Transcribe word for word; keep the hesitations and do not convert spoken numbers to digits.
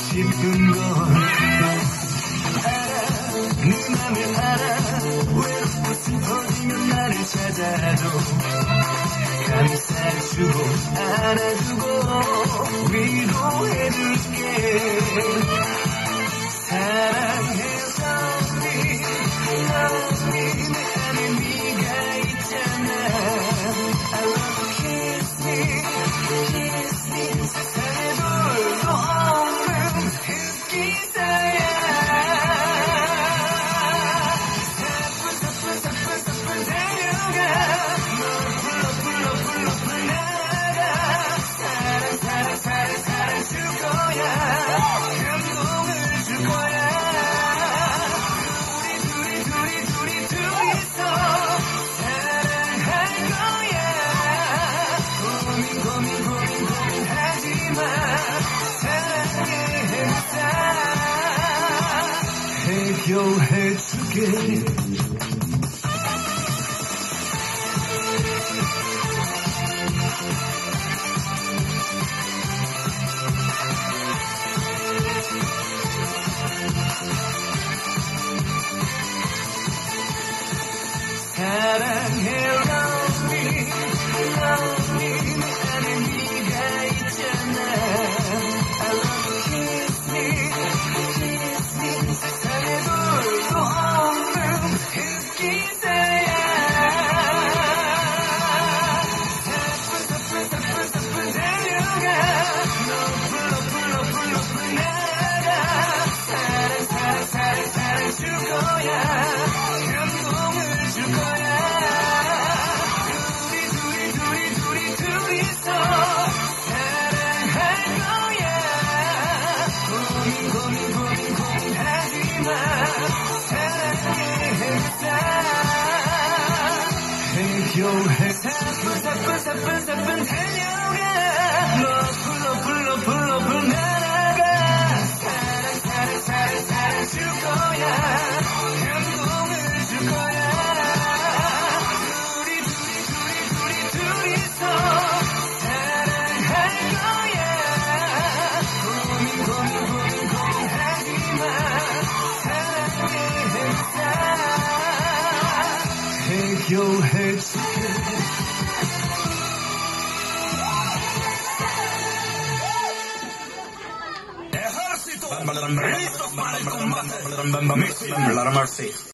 싶은 건 알아, 네 맘을 알아. 외롭고 슬퍼지면 나를 찾아도 감싸주고 안아주고 위로해줄게. 사랑해서 네 내 안에 네가 있잖아. I love you, kiss me, kiss me. 세상에 돌도 없는 흑기사야. 사뿐 사뿐 사뿐 사뿐 달려가. 널 불러 불러 불러 불러나가. 사랑 사랑 사랑 사랑 줄 거야. 감동을 줄 거야. 둘이 둘이 둘이 둘이서 사랑할 거야. 고민 고민 고민 고민하지마. 사랑해 해결해줄게. 사랑해 love me, love me. 내 안에 네가 있잖아. I love you, kiss me, kiss me. 세상에 돌도 없는 흑기사야. 사뿐 사뿐 사뿐 사뿐 달려가. 너 불러 불러 불러 불러나가. 사랑 사랑 사랑 사랑 줄 거야. 감동을 줄 거야. 둘이 둘이 둘이 둘이 둘이서 사랑할 거야. 고민 고민 고민 고민하지마. 사랑해 해결해. 사뿐 사뿐 사뿐 사뿐 달려가. 너 불러 불러 불러 불러나가. 사랑 사랑 사랑 사랑 줄 거야. 감동을 줄 거야. 둘이 둘이 둘이 둘이 둘이서 사랑할 거야. 고민 고민 고민 고민하지마. 사랑해 해결해줄게. Ejército, listo para el combate.